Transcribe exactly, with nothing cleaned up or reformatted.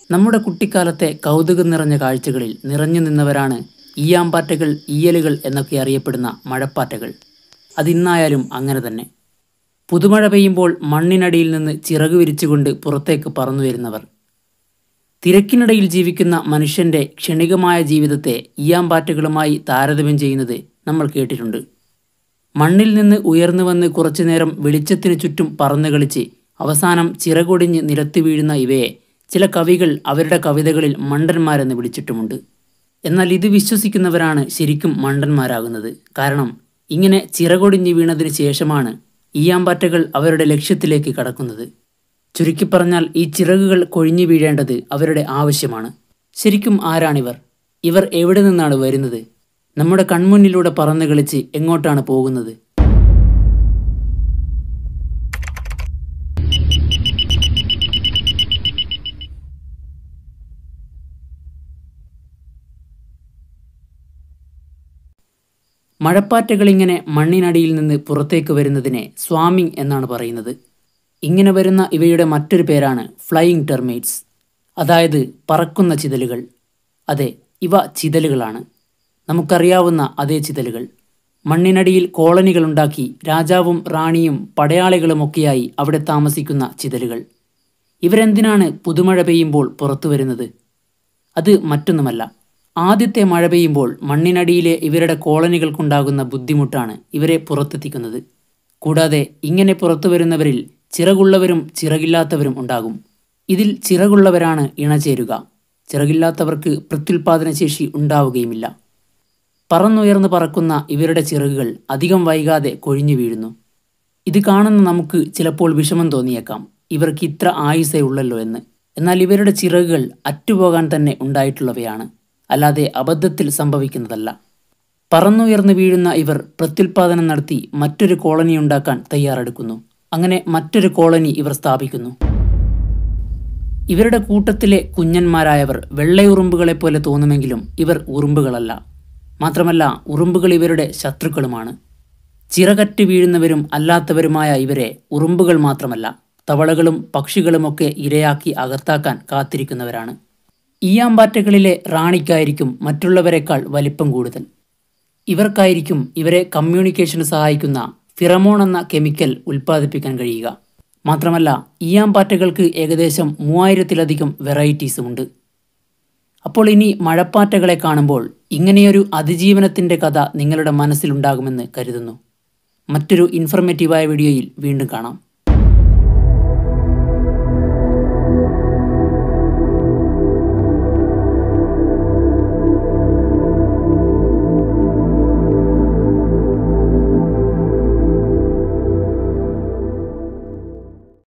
നമ്മുടെ കുട്ടിക്കാലത്തെ കൗതുകം നിറഞ്ഞ കാഴ്ചകളിൽ നിറഞ്ഞു നിന്നവരാണ് ഈയാമ്പാറ്റകൾ, ഈയലുകൾ എന്നൊക്കെ അറിയപ്പെടുന്ന മഴപ്പാറ്റകൾ. അതിന്നായാലും അങ്ങനെ തന്നെ. പുതുമഴ പെയ്യുമ്പോൾ മണ്ണിനടിയിൽ നിന്ന് ചിറക് വിരിച്ചുകൊണ്ട് പുറത്തേക്ക് പറന്നു വരുന്നവർ. തിരക്കിനിടയിൽ ജീവിക്കുന്ന മനുഷ്യൻ്റെ ക്ഷണികമായ ജീവിതത്തെ ഈയാമ്പാറ്റകളുമായി താരതമ്യം ചെയ്യുന്നത് നമ്മൾ കേട്ടിട്ടുണ്ട്. മണ്ണിൽ നിന്ന് ഉയർന്നു വന്ന് കുറച്ചുനേരം വെളിച്ചത്തിനു ചുറ്റും പറന്നു കളിച്ച് അവസാനം ചിറകൊടിഞ്ഞ് നിലത്ത് വീഴുന്ന ഇവയെ ചില കവികൾ അവരുടെ കവിതകളിൽ മണ്ടന്മാരെന്ന് വിളിച്ചിട്ടുമുണ്ട്. എന്നാൽ ഇത് വിശ്വസിക്കുന്നവരാണ് ശരിക്കും മണ്ടന്മാരാകുന്നത്. കാരണം ഇങ്ങനെ ചിറകൊടിഞ്ഞ് വീണതിന് ശേഷമാണ് ഈയാമ്പാറ്റകൾ അവരുടെ ലക്ഷ്യത്തിലേക്ക് കടക്കുന്നത്. ചുരുക്കി പറഞ്ഞാൽ ഈ ചിറകുകൾ കൊഴിഞ്ഞു വീഴേണ്ടത് അവരുടെ ആവശ്യമാണ്. ശരിക്കും ആരാണിവർ? ഇവർ എവിടെ നിന്നാണ് വരുന്നത്? നമ്മുടെ കൺമുന്നിലൂടെ പറന്നു കളിച്ച് എങ്ങോട്ടാണ് പോകുന്നത്? മഴപ്പാറ്റകളിങ്ങനെ മണ്ണിനടിയിൽ നിന്ന് പുറത്തേക്ക് വരുന്നതിനെ സ്വാമിംഗ് എന്നാണ് പറയുന്നത്. ഇങ്ങനെ വരുന്ന ഇവയുടെ മറ്റൊരു പേരാണ് ഫ്ലൈയിങ് ടെർമൈറ്റ്സ്, അതായത് പറക്കുന്ന ചിതലുകൾ. അതെ, ഇവ ചിതലുകളാണ്. നമുക്കറിയാവുന്ന അതേ ചിതലുകൾ. മണ്ണിനടിയിൽ കോളനികളുണ്ടാക്കി രാജാവും റാണിയും പടയാളികളുമൊക്കെയായി അവിടെ താമസിക്കുന്ന ചിതലുകൾ. ഇവരെന്തിനാണ് പുതുമഴ പെയ്യുമ്പോൾ പുറത്തു വരുന്നത്? അത് മറ്റൊന്നുമല്ല, ആദ്യത്തെ മഴ പെയ്യുമ്പോൾ മണ്ണിനടിയിലെ ഇവരുടെ കോളനികൾക്കുണ്ടാകുന്ന ബുദ്ധിമുട്ടാണ് ഇവരെ പുറത്തെത്തിക്കുന്നത്. കൂടാതെ ഇങ്ങനെ പുറത്തു വരുന്നവരിൽ ചിറകുള്ളവരും ചിറകില്ലാത്തവരും ഉണ്ടാകും. ഇതിൽ ചിറകുള്ളവരാണ് ഇണചേരുക. ചിറകില്ലാത്തവർക്ക് പ്രത്യുൽപാദനശേഷി ഉണ്ടാവുകയുമില്ല. പറന്നുയർന്ന് പറക്കുന്ന ഇവരുടെ ചിറകുകൾ അധികം വൈകാതെ കൊഴിഞ്ഞു വീഴുന്നു. ഇത് കാണുന്ന നമുക്ക് ചിലപ്പോൾ വിഷമം തോന്നിയേക്കാം, ഇവർക്ക് ഇത്ര ആയുസ്സേ ഉള്ളല്ലോ എന്ന്. എന്നാൽ ഇവരുടെ ചിറകുകൾ അറ്റുപോകാൻ തന്നെ ഉണ്ടായിട്ടുള്ളവയാണ്, അല്ലാതെ അബദ്ധത്തിൽ സംഭവിക്കുന്നതല്ല. പറന്നുയർന്ന് വീഴുന്ന ഇവർ പ്രത്യുൽപാദനം നടത്തി മറ്റൊരു കോളനി ഉണ്ടാക്കാൻ തയ്യാറെടുക്കുന്നു. അങ്ങനെ മറ്റൊരു കോളനി ഇവർ സ്ഥാപിക്കുന്നു. ഇവരുടെ കൂട്ടത്തിലെ കുഞ്ഞന്മാരായവർ വെള്ളയുറുമ്പുകളെപ്പോലെ തോന്നുമെങ്കിലും ഇവർ ഉറുമ്പുകളല്ല. മാത്രമല്ല, ഉറുമ്പുകൾ ഇവരുടെ ശത്രുക്കളുമാണ്. ചിറകറ്റ് വീഴുന്നവരും അല്ലാത്തവരുമായ ഇവരെ ഉറുമ്പുകൾ മാത്രമല്ല, തവളകളും പക്ഷികളുമൊക്കെ ഇരയാക്കി അകത്താക്കാൻ കാത്തിരിക്കുന്നവരാണ്. ഈയാമ്പാറ്റകളിലെ റാണിക്കായിരിക്കും മറ്റുള്ളവരെക്കാൾ വലിപ്പം കൂടുതൽ. ഇവർക്കായിരിക്കും ഇവരെ കമ്മ്യൂണിക്കേഷന് സഹായിക്കുന്ന ഫിറമോൺ എന്ന കെമിക്കൽ ഉൽപ്പാദിപ്പിക്കാൻ കഴിയുക. മാത്രമല്ല, ഈയാമ്പാറ്റകൾക്ക് ഏകദേശം മൂവായിരത്തിലധികം വെറൈറ്റീസുമുണ്ട്. അപ്പോൾ ഇനി മഴപ്പാറ്റകളെ കാണുമ്പോൾ ഇങ്ങനെയൊരു അതിജീവനത്തിൻ്റെ കഥ നിങ്ങളുടെ മനസ്സിലുണ്ടാകുമെന്ന് കരുതുന്നു. മറ്റൊരു ഇൻഫർമേറ്റീവായ വീഡിയോയിൽ വീണ്ടും കാണാം.